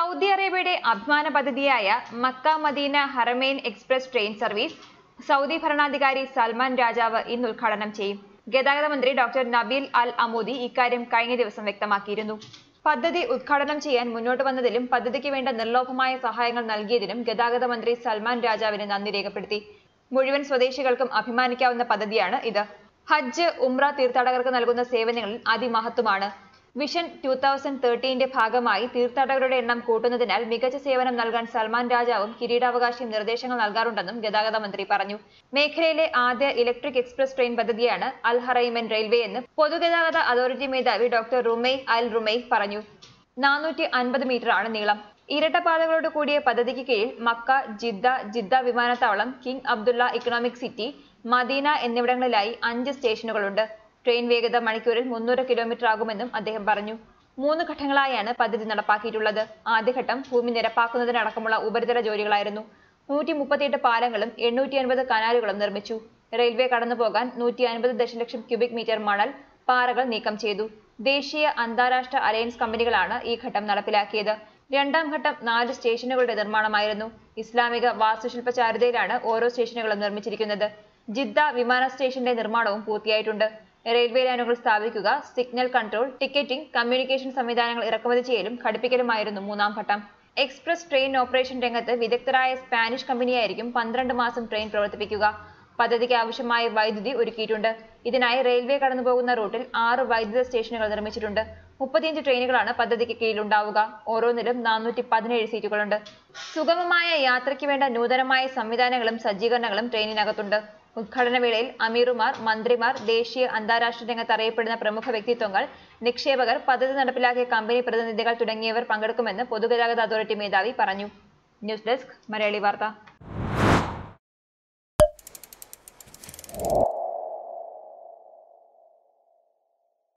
Saudi അറേബ്യയുടെ അഭിമാന പദ്ധതിയായ Mecca Medina Haramain express train service Saudi ഭരണാധികാരി സൽമാൻ രാജാവ് ഇന്ന് ഉദ്ഘാടനം ചെയ്യും. ഗതാഗത മന്ത്രി ഡോക്ടർ നബീൽ അൽ അമൂദി ഇക്കാര്യം കഴിഞ്ഞ ദിവസം വ്യക്തമാക്കിയിരുന്നു. പദ്ധതി ഉദ്ഘാടനം ചെയ്യാൻ മുന്നോട്ട് വന്നതിലും പദ്ധതിക്ക് വേണ്ട നിർലോഭമായ സഹായങ്ങൾ നൽകിയതിനും ഗതാഗത മന്ത്രി സൽമാൻ രാജാവിന് നന്ദി രേഖപ്പെടുത്തി. മുഴുവൻ സ്വദേശികൾക്കും അഭിമാനിക്കാവുന്ന പദ്ധതിയാണ് ഇത്. ഹജ്ജ്, ഉംറ തീർത്ഥാടകർക്ക് നൽകുന്ന സേവനങ്ങളിൽ അതിമഹത്വമാണ്. വിഷൻ 2013ന്റെ ഭാഗമായി തീർത്ഥാടകരുടെ എണ്ണം കൂട്ടുന്നതിനാൽ മികച്ച സേവനം നൽകാൻ സൽമാൻ രാജാവും കിരീടാവകാശിയും നിർദ്ദേശങ്ങൾ നൽകാറുണ്ടെന്നും ഗതാഗത മന്ത്രി പറഞ്ഞു. മേഖലയിലെ ആദ്യ ഇലക്ട്രിക് എക്സ്പ്രസ് ട്രെയിൻ പദ്ധതിയാണ് അൽ ഹറൈമൻ റെയിൽവേ എന്ന് പൊതുഗതാഗത അതോറിറ്റി മേധാവി ഡോക്ടർ റുമൈ അൽ റുമൈ പറഞ്ഞു. 450 മീറ്ററാണ് നീളം. ഇരട്ടപാതകളോട് കൂടിയ പദ്ധതിക്ക് കീഴിൽ മക്ക, ജിദ്ദ വിമാനത്താവളം, king Abdullah economic city, Medina എന്നിവിടങ്ങളിലായി 5 സ്റ്റേഷനുകളുണ്ട്. ട്രെയിൻ വേഗത മണിക്കൂറിൽ 300 കിലോമീറ്റർ ആകുമെന്നും അദ്ദേഹം പറഞ്ഞു. 3 ഘട്ടങ്ങളായാണ് പദ്ധതി നടപ്പാക്കിയിട്ടുള്ളത്. ആദ്യഘട്ടം ഭൂമി നിരപ്പാക്കുന്നതിനടക്കമുള്ള ഉപരിതല ജോലികളായിരുന്നു. 138 പാലങ്ങളും 850 കനാലുകളും നിർമ്മിച്ചു. റെയിൽവേ കടന്നുപോകാൻ 150 ദശലക്ഷം ക്യൂബിക് മീറ്റർ മണൽ, പാറകൾ നീക്കം ചെയ്തു. ദേശീയ, അന്താരാഷ്ട്ര അലയൻസ് കമ്പനികളാണ് ഈ ഘട്ടം നടപ്പിലാക്കിയത്. രണ്ടാം ഘട്ടം 4 സ്റ്റേഷനുകളുടെ നിർമ്മാണമായിരുന്നു. ഇസ്ലാമിക വാസ്തുശില്പ ചാരുതയിലാണ് ഓരോ സ്റ്റേഷനുകളും നിർമ്മിച്ചിരിക്കുന്നത്. ജിദ്ദ വിമാന സ്റ്റേഷന്റെ നിർമ്മാണവും പൂർത്തിയായിട്ടുണ്ട്. റെയിൽവേ ലൈനുകൾ സ്ഥാപിക്കുക, സിഗ്നൽ കൺട്രോൾ, ടിക്കറ്റിംഗ്, കമ്മ്യൂണിക്കേഷൻ സംവിധാനങ്ങൾ ഇറക്കുമതി ചെയ്യലും ഘടിപ്പിക്കലുമായിരുന്നു 3ാം ഘട്ടം. എക്സ്പ്രസ് ട്രെയിൻ ഓപ്പറേഷൻ രംഗത്ത് വിദഗ്ധരായ സ്പാനിഷ് കമ്പനിയായിരിക്കും 12 മാസം ട്രെയിൻ പ്രവർത്തിപ്പിക്കുക. പദ്ധതിക്ക് ആവശ്യമായ വൈദ്യുതി ഒരുക്കിയിട്ടുണ്ട്. ഇതിനായി റെയിൽവേ കടന്നുപോകുന്ന റൂട്ടിൽ 6 വൈദ്യുത സ്റ്റേഷനുകൾ നിർമ്മിച്ചിട്ടുണ്ട്. 35 ട്രെയിനുകളാണ് പദ്ധതിക്ക് കീഴിലുണ്ടാവുക. ഓരോന്നിലും 417 സീറ്റുകളുണ്ട്. സുഗമമായ യാത്രയ്ക്ക് വേണ്ട നൂതനമായ സംവിധാനങ്ങളും സജ്ജീകരണങ്ങളും ട്രെയിനിനകത്തുണ്ട്. ഉദ്ഘാടന വേളയിൽ അമീറുമാർ, മന്ത്രിമാർ, ദേശീയ, അന്താരാഷ്ട്ര രംഗത്ത് അറിയപ്പെടുന്ന പ്രമുഖ വ്യക്തിത്വങ്ങൾ, നിക്ഷേപകർ, പദ്ധതി നടപ്പിലാക്കിയ കമ്പനി പ്രതിനിധികൾ തുടങ്ങിയവർ പങ്കെടുക്കുമെന്ന് പൊതുഗതാഗത അതോറിറ്റി മേധാവി പറഞ്ഞു. ന്യൂസ് ഡെസ്ക്, മലയാളി വാർത്ത.